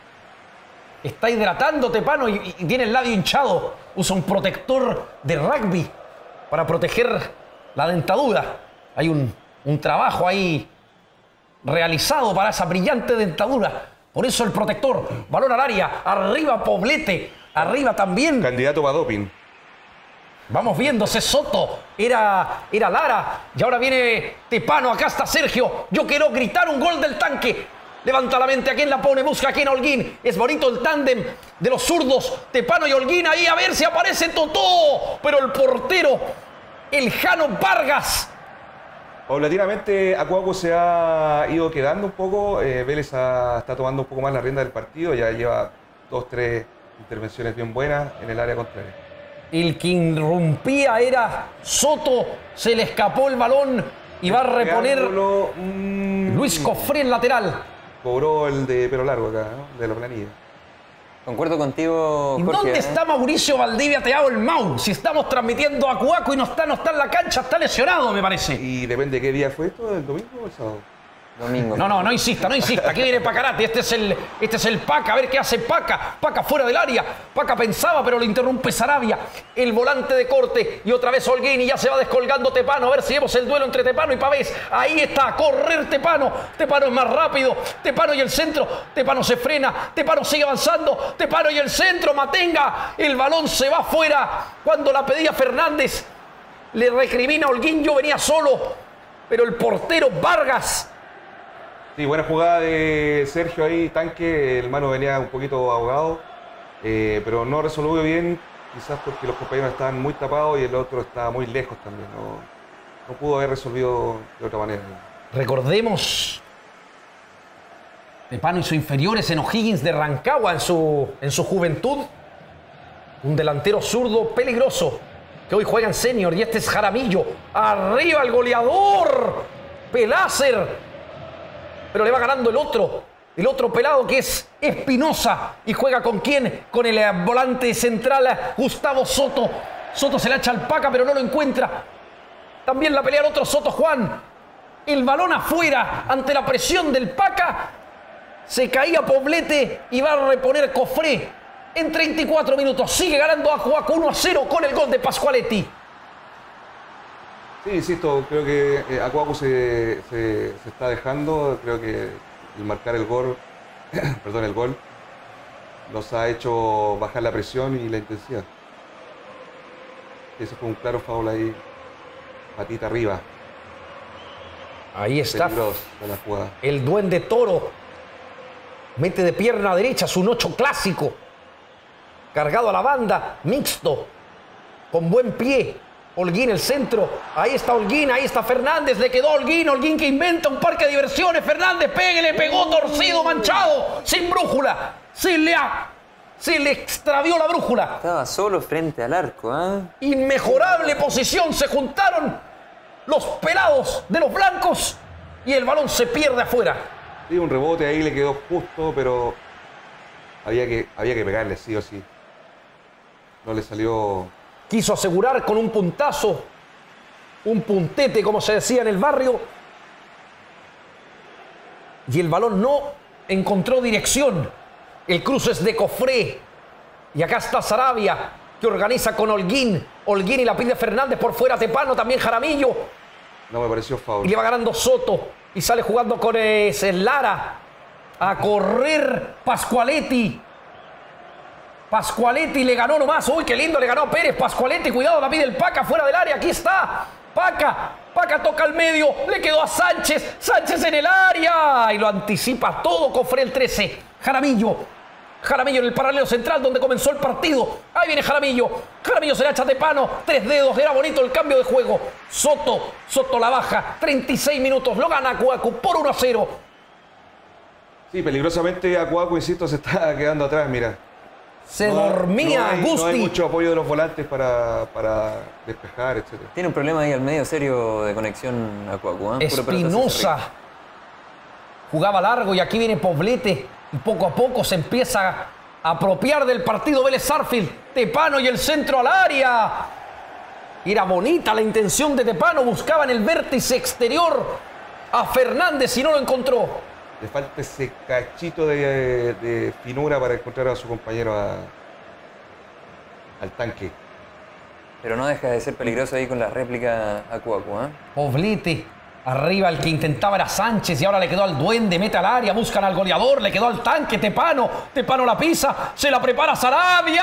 Está hidratando Tepano y, y tiene el labio hinchado. Usa un protector de rugby para proteger la dentadura. Hay un, un trabajo ahí realizado para esa brillante dentadura. Por eso el protector. Balón al área. Arriba Poblete. Arriba también. Candidato para doping. Vamos viéndose Soto, era, era Lara y ahora viene Tepano, acá está Sergio. Yo quiero gritar un gol del tanque. Levanta la mente, ¿a quién la pone? Busca a quién, a Holguín. Es bonito el tándem de los zurdos, Tepano y Holguín. Ahí a ver si aparece Totó. Pero el portero, el Jano Vargas. Paulatinamente Aku Aku se ha ido quedando un poco. Eh, Vélez ha, está tomando un poco más la rienda del partido. Ya lleva dos, tres intervenciones bien buenas en el área contraria. El que irrumpía era Soto, se le escapó el balón y va a reponer mmm, Luis Cofré en lateral. Cobró el de pelo largo acá, ¿no? De la planilla. Concuerdo contigo, Jorge. ¿Dónde ¿eh? está Mauricio Valdivia Teao, el Mau? Si estamos transmitiendo a Aku Aku y no está, no está en la cancha, está lesionado, me parece. Y depende de qué día fue esto, ¿el domingo o el sábado? Domingo. No, no, no insista, no insista. Aquí viene Pacarati. Este es el, este es el Paca. A ver qué hace Paca. Paca fuera del área. Paca pensaba, pero lo interrumpe Sarabia. El volante de corte. Y otra vez Holguín. Y ya se va descolgando Tepano. A ver si vemos el duelo entre Tepano y Pavés. Ahí está. A correr Tepano. Tepano es más rápido. Tepano y el centro. Tepano se frena. Tepano sigue avanzando. Tepano y el centro. Matenga. El balón se va fuera. Cuando la pedía Fernández. Le recrimina a Holguín. Yo venía solo. Pero el portero Vargas. Sí, buena jugada de Sergio ahí, tanque, el mano venía un poquito ahogado, eh, pero no resolvió bien, quizás porque los compañeros estaban muy tapados y el otro estaba muy lejos también, no, no pudo haber resolvido de otra manera. Recordemos, Tepano hizo inferiores en O'Higgins de Rancagua en su, en su juventud, un delantero zurdo peligroso, que hoy juega en senior, y este es Jaramillo, arriba el goleador, Pelácer. Pero le va ganando el otro, el otro pelado que es Espinosa. ¿Y juega con quién? Con el volante central Gustavo Soto. Soto se la echa al Paca, pero no lo encuentra. También la pelea el otro Soto Juan. El balón afuera ante la presión del Paca. Se caía Poblete y va a reponer Cofré. en treinta y cuatro minutos. Sigue ganando Aku Aku uno a cero con el gol de Pascualetti. Sí, insisto, creo que eh, Aku Aku se, se, se está dejando. Creo que el marcar el gol, perdón, el gol, nos ha hecho bajar la presión y la intensidad. Eso fue un claro foul ahí, patita arriba. Ahí está. Peligroso de la jugada. El Duende Toro mete de pierna derecha su ocho clásico. Cargado a la banda, mixto, con buen pie. Holguín el centro. Ahí está Holguín, ahí está Fernández. Le quedó a Holguín. Holguín que inventa un parque de diversiones. Fernández pegue, le pegó torcido, manchado, sin brújula. Se le, ha, se le extravió la brújula. Estaba solo frente al arco, ¿eh? Inmejorable posición. Se juntaron los pelados de los blancos y el balón se pierde afuera. Sí, un rebote ahí le quedó justo, pero había que, había que pegarle sí o sí. No le salió. Quiso asegurar con un puntazo, un puntete, como se decía en el barrio. Y el balón no encontró dirección. El cruce es de Cofré. Y acá está Sarabia, que organiza con Holguín. Holguín y la pide Fernández por fuera. Tepano, también Jaramillo. No me pareció foul. Y le va ganando Soto. Y sale jugando con eh, Lara. A correr Pascualetti. Pascualetti le ganó nomás. Uy, qué lindo le ganó a Pérez. Pascualetti, cuidado, la pide el Paca fuera del área. Aquí está. Paca. Paca toca al medio. Le quedó a Sánchez. Sánchez en el área. Y lo anticipa todo. Cofré el trece. Jaramillo. Jaramillo en el paralelo central donde comenzó el partido. Ahí viene Jaramillo. Jaramillo se la echa a Tepano. Tres dedos. Era bonito el cambio de juego. Soto. Soto la baja. treinta y seis minutos. Lo gana Aku Aku por uno a cero. Sí, peligrosamente Aku Aku, insisto, se está quedando atrás, mira. Se no, dormía no hay, Gusti. No hay mucho apoyo de los volantes para, para despejar, etcétera. Tiene un problema ahí al medio serio de conexión Aku Aku, ¿eh? Espinosa jugaba largo y aquí viene Poblete. Y poco a poco se empieza a apropiar del partido Vélez Sarsfield. Tepano y el centro al área. Era bonita la intención de Tepano. Buscaba en el vértice exterior a Fernández y no lo encontró. Le falta ese cachito de, de finura para encontrar a su compañero a, al tanque. Pero no deja de ser peligroso ahí con la réplica Aku Aku, ¿eh? Poblete. Arriba el que intentaba era Sánchez y ahora le quedó al Duende, mete al área, buscan al goleador, le quedó al tanque, Tepano, Tepano la pisa, se la prepara Sarabia.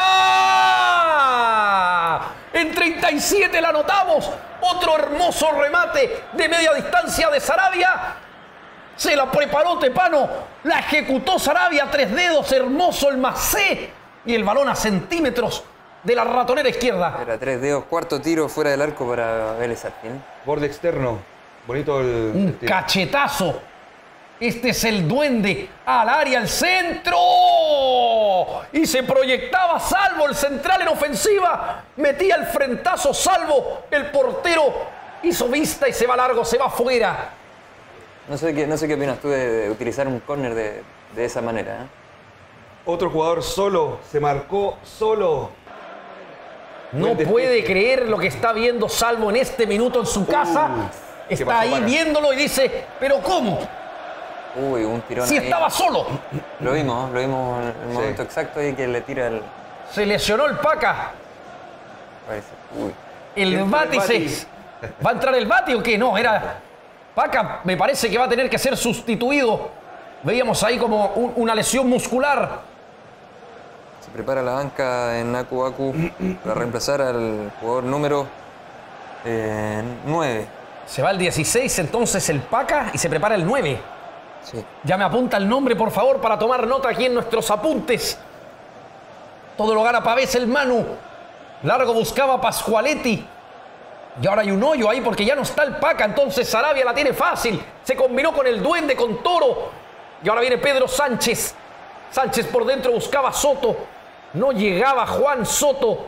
En treinta y siete la anotamos, otro hermoso remate de media distancia de Sarabia. Se la preparó Tepano, la ejecutó Sarabia, tres dedos, hermoso el macé y el balón a centímetros de la ratonera izquierda. Era tres dedos, cuarto tiro fuera del arco para Vélez Sarsfield. Borde externo. Bonito el... Un el cachetazo. Este es el Duende. Al área, al centro. Y se proyectaba Salvo, el central en ofensiva. Metía el frentazo Salvo. El portero hizo vista y se va largo, se va fuera. No sé qué, no sé qué opinas tú de, de utilizar un córner de, de esa manera, ¿eh? Otro jugador solo. Se marcó solo. No puede creer lo que está viendo Salvo en este minuto en su casa. Uh. Está ahí para? viéndolo y dice, ¿pero cómo? Uy, un tirón Si ahí. estaba solo. Lo vimos, lo vimos en el Sí. momento exacto ahí que le tira el... Se lesionó el Paca. Parece. Uy. El Entra Bati el Bati. se... ¿Va a entrar el Bati o qué? No, era... Paca me parece que va a tener que ser sustituido. Veíamos ahí como un- una lesión muscular. Se prepara la banca en Aku Aku para reemplazar al jugador número eh, nueve. Se va el dieciséis, entonces el Paca y se prepara el nueve. Sí. Ya me apunta el nombre, por favor, para tomar nota aquí en nuestros apuntes. Todo lo gana Pavés, el Manu. Largo buscaba Pascualetti. Y ahora hay un hoyo ahí porque ya no está el Paca. Entonces Sarabia la tiene fácil. Se combinó con el Duende, con Toro. Y ahora viene Pedro Sánchez. Sánchez por dentro buscaba a Soto. No llegaba Juan Soto.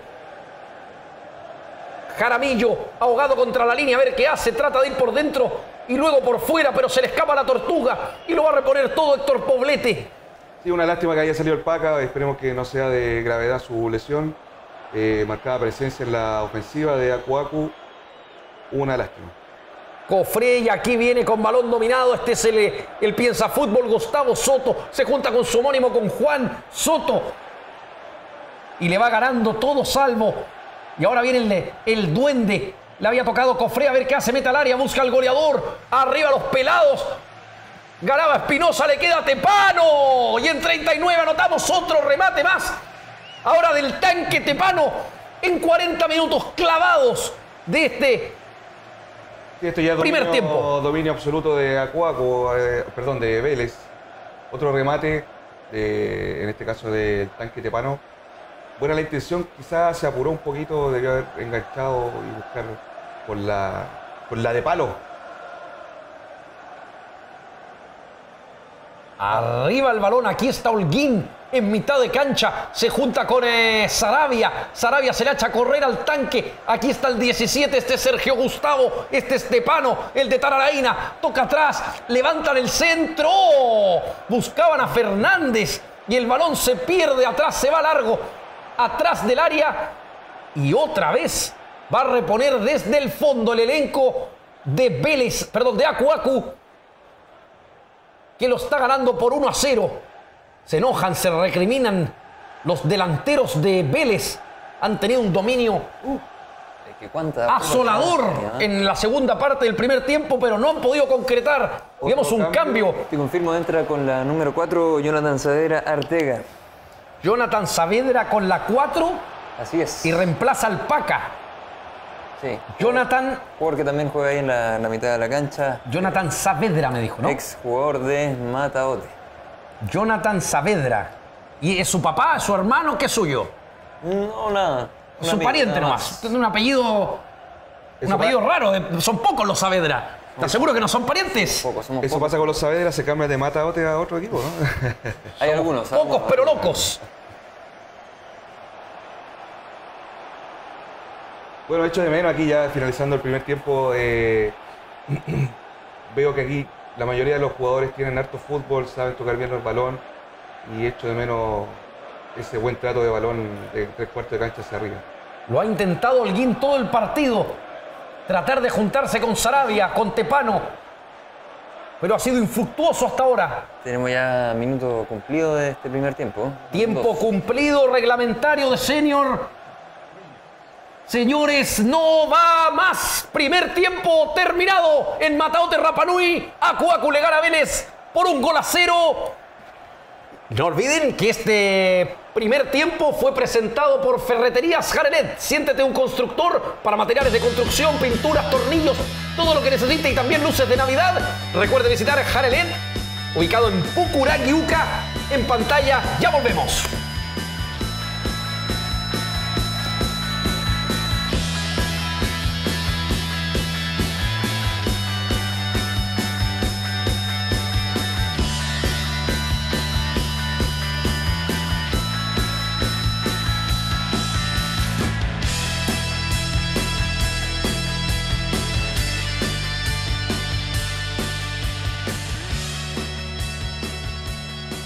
Jaramillo, ahogado contra la línea, a ver qué hace. Trata de ir por dentro y luego por fuera, pero se le escapa la tortuga. Y lo va a reponer todo Héctor Poblete. Sí, una lástima que haya salido el Paca. Esperemos que no sea de gravedad su lesión. Eh, marcada presencia en la ofensiva de Aku Aku. Una lástima. Cofré y aquí viene con balón dominado. Este es el, el piensa fútbol. Gustavo Soto se junta con su homónimo, con Juan Soto. y le va ganando todo salvo. Y ahora viene el, el duende. Le había tocado Cofré, a ver qué hace, mete al área, busca al goleador. Arriba los pelados. Ganaba Espinosa, le queda Tepano. Y en treinta y nueve anotamos otro remate más. Ahora del tanque Tepano en cuarenta minutos clavados de este sí, esto ya es primer dominio, tiempo. Dominio absoluto de Acuaco, eh, perdón, de Vélez. Otro remate, de, en este caso del tanque Tepano. Buena la intención, quizás se apuró un poquito, debió haber enganchado y buscar por la, por la de palo. Arriba el balón, aquí está Holguín en mitad de cancha, se junta con eh, Sarabia, Sarabia se le echa a correr al tanque, aquí está el diecisiete, este es Sergio Gustavo, este es Tepano, el de Tararaina, toca atrás, levantan el centro, buscaban a Fernández y el balón se pierde atrás, se va largo, atrás del área y otra vez va a reponer desde el fondo el elenco de Vélez, perdón, de Aku Aku, que lo está ganando por uno a cero. Se enojan, se recriminan. Los delanteros de Vélez han tenido un dominio uh, que cuánta asolador ¿eh? en la segunda parte del primer tiempo, pero no han podido concretar. Digamos un cambio. Te confirmo, entra con la número cuatro, Jonathan Saavedra Arteaga. Jonathan Saavedra con la cuatro. Así es. Y reemplaza al Paca. Sí. Jonathan. Jugador que también juega ahí en la, en la mitad de la cancha. Jonathan Saavedra me dijo, ¿no? Ex jugador de Mataote. Jonathan Saavedra. ¿Y es su papá, es su hermano, qué es suyo? No, nada. Es un pariente nomás. Tiene un apellido. Un apellido raro. Son pocos los Saavedra. ¿Estás seguro que no son parientes? Pocos, somos Eso pocos. pasa con los Saavedra, se cambia de Mataote a otro equipo, ¿no? Hay algunos. Pocos algunos. pero locos. Bueno, hecho de menos aquí ya finalizando el primer tiempo, eh, veo que aquí la mayoría de los jugadores tienen harto fútbol, saben tocar bien el balón y echo de menos ese buen trato de balón de tres cuartos de cancha hacia arriba. Lo ha intentado Holguín todo el partido. Tratar de juntarse con Sarabia, con Tepano. Pero ha sido infructuoso hasta ahora. Tenemos ya minuto cumplido de este primer tiempo. Tiempo Dos. cumplido, reglamentario de Senior. Señores, no va más. Primer tiempo terminado en Mataote, Rapa Nui. Aku Aku le gana a Vélez por un gol a cero. No olviden que este primer tiempo fue presentado por Ferreterías Jarelet. Siéntete un constructor para materiales de construcción, pinturas, tornillos, todo lo que necesite y también luces de Navidad. Recuerde visitar Jarelet, ubicado en Pucuraguiuca. En pantalla, ya volvemos.